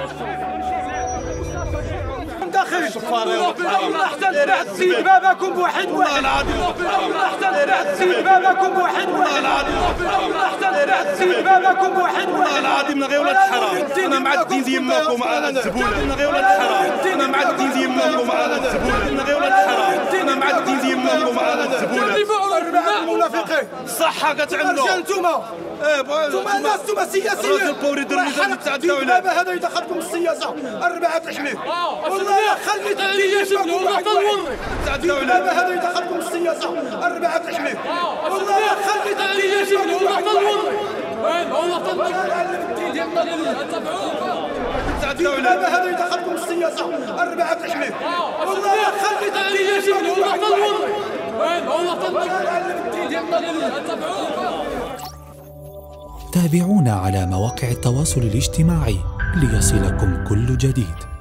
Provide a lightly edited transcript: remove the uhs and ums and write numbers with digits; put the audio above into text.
داخل والله احسن بعد سيد باباكم بواحد واحد والله احسن بعد سيد باباكم بواحد واحد والله احسن بعد سيد باباكم بواحد واحد والله العظيم غير ولاد الحرام. انا مع الدين ديال ماكم على الزبون. انا غير ولاد الحرام. انا مع الدين ديال ماكم على الزبون. انا غير ولاد الحرام. انا مع الدين ديال ماكم على الزبون. المنافقين الصحة كتعملوا رجال نتوما نتوما ناس نتوما سياسيين. الراجل بوري يدير اللي تعداو عليه. بابا هذا يدخلكم السياسة الربعة تحميه والله خليت الدين تعداو عليه. بابا هذا يدخلكم السياسة الربعة تحميه والله خليت الدين تعداو عليه. بابا هذا يدخلكم السياسة الربعة تحميه والله خليت الدين تابعونا على مواقع التواصل الاجتماعي ليصلكم كل جديد.